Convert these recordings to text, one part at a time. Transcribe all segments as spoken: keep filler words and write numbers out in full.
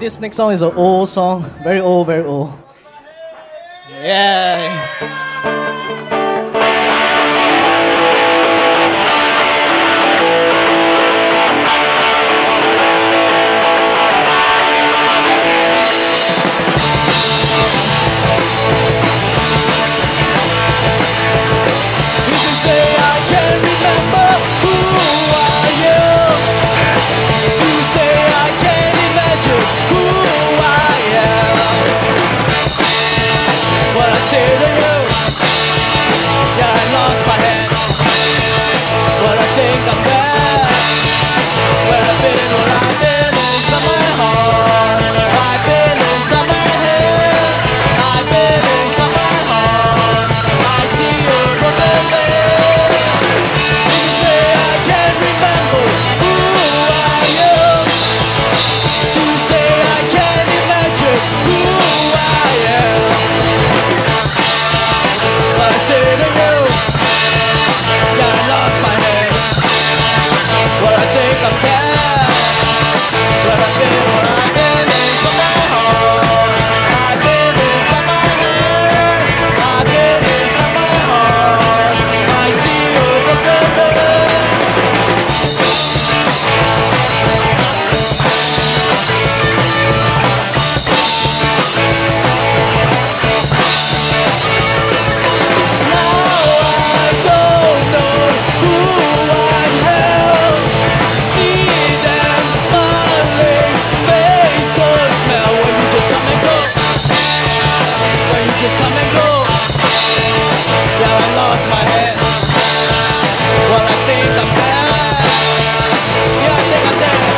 this next song is an old song, very old, very old. Yeah. Just come and go. Yeah, I lost my head. Well, I think I'm dead. Yeah, I think I'm dead.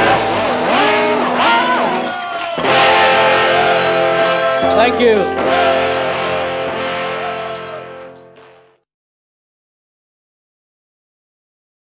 Thank you.